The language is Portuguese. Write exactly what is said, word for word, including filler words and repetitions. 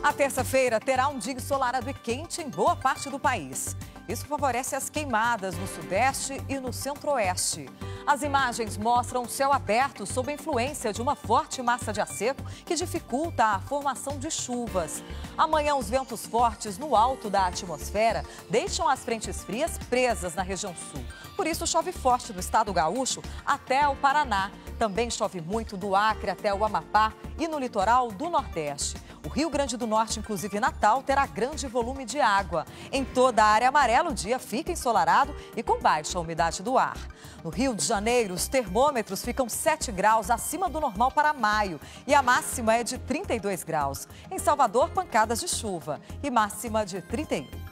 A terça-feira terá um dia ensolarado e quente em boa parte do país. Isso favorece as queimadas no sudeste e no centro-oeste. As imagens mostram o céu aberto sob a influência de uma forte massa de ar seco que dificulta a formação de chuvas. Amanhã, os ventos fortes no alto da atmosfera deixam as frentes frias presas na região sul. Por isso, chove forte do estado gaúcho até o Paraná. Também chove muito do Acre até o Amapá e no litoral do Nordeste. O Rio Grande do Norte, inclusive Natal, terá grande volume de água. Em toda a área amarela, o dia fica ensolarado e com baixa umidade do ar. No Rio de Janeiro, os termômetros ficam sete graus acima do normal para maio e a máxima é de trinta e dois graus. Em Salvador, pancadas de chuva e máxima de trinta e um.